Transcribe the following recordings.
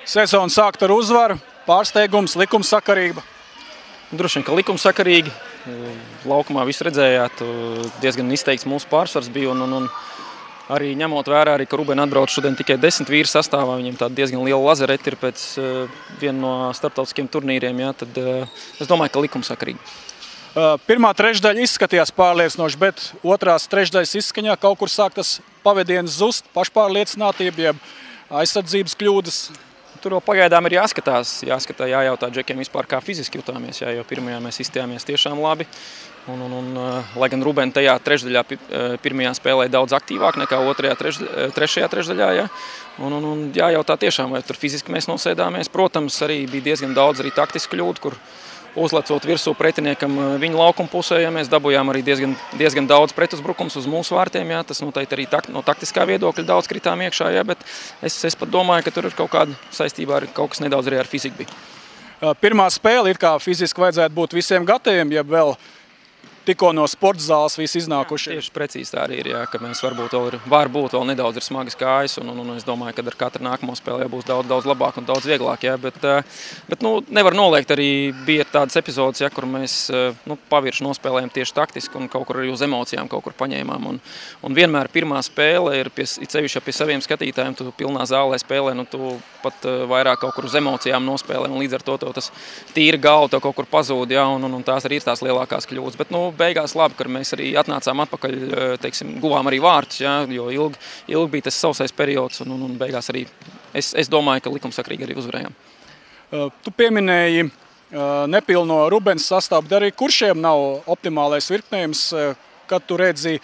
Sezonu sākt ar uzvaru, pārsteigums, likumsakarība. Droši vien, ka likumsakarīgi. Laukumā visu redzējāt, diezgan izteikts mūsu pārsvars bija. Un arī ņemot vērā, ka Rubena atbrauc šodien tikai 10 vīru sastāvā, viņiem tāda diezgan liela lazereti ir pēc viena no starptautiskiem turnīriem, jā, tad es domāju, ka likumsakarīgi. Pirmā trešdaļa izskatījās pārliecinoši, bet otrās trešdaļas izskaņā kaut kur sāk tas pavadiens zust, pašpārliecinātība, jeb aizsardzības kļūdas. Tur vēl pagaidām ir jājautā džekiem vispār, kā fiziski jutāmies, jo pirmajā mēs izstījāmies tiešām labi. Lai gan Rubena tajā trešdaļā pirmajā spēlē daudz aktīvāk nekā trešajā trešdaļā. Ja? Jājautā tiešām, vai tur fiziski mēs nosēdāmies. Protams, arī bija diezgan daudz arī taktisku kļūdu, kur uzlecot virsū pretiniekam viņa laukuma pusē, ja mēs dabūjām arī diezgan daudz pretuzbrukums uz mūsu vārtiem. Jā, tas noteikti arī no taktiskā viedokļa daudz kritām iekšā, jā, bet es pat domāju, ka tur ir kaut kāda saistībā ar kaut kas nedaudz arī ar fiziku bija. Pirmā spēle ir kā fiziski vajadzētu būt visiem gataviem, ja vēl tikko no sporta zāles visi iznākuši. Tieši precīzi tā arī ir, jā, ka mēs varbūt vēl nedaudz ir smagas kājas, un es domāju, ka ar katru nākamo spēli būs daudz labāk un daudz vieglāk. Jā, bet nevar noliegt, arī bija tādas epizodes, ja, kur mēs pavirši nospēlējam tieši taktiski un kaut kur arī uz emocijām kaut kur paņēmām. Un vienmēr pirmā spēle ir, sevišķi pie saviem skatītājiem, tu pilnā zālē spēlē, tu pat vairāk kaut kur uz emocijām nospēlē, un līdz ar to tas tīra galva tev kaut kur pazūd, jā, un tās arī ir tās lielākās kļūdas. Bet, beigās labi, ka mēs arī atnācām atpakaļ, guvām arī vārtus, ja, jo ilgi bija tas sausais periods, un beigās arī es domāju, ka likumsakrīgi arī uzvarējām. Tu pieminēji nepilno Rubenas sastāvu, bet arī kuršiem nav optimālais virknējums, kad tu redzi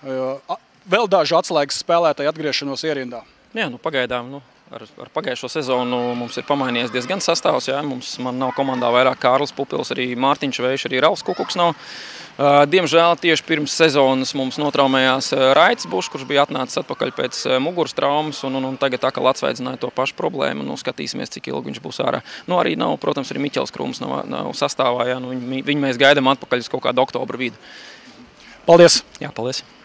vēl dažu atslēgas spēlētāju atgriešanos ierindā? Jā, pagaidām, ar pagājušo sezonu mums ir pamainījies diezgan sastāvs. Jā. Man nav komandā vairāk Kārlis Pupils, arī Mārtiņš Vējš, arī Ralfs Kukuks nav. Diemžēl tieši pirms sezonas mums notraumējās Raits Bušs, kurš bija atnācis atpakaļ pēc muguras traumas, un tagad atkal atsveidzināja to pašu problēmu. Skatīsimies, cik ilgi viņš būs ārā. Arī nav, protams, arī Miķels Krūms nav sastāvā. Jā. Viņu mēs gaidām atpakaļ uz kaut kādu oktobra vidu. Paldies! Jā, paldies!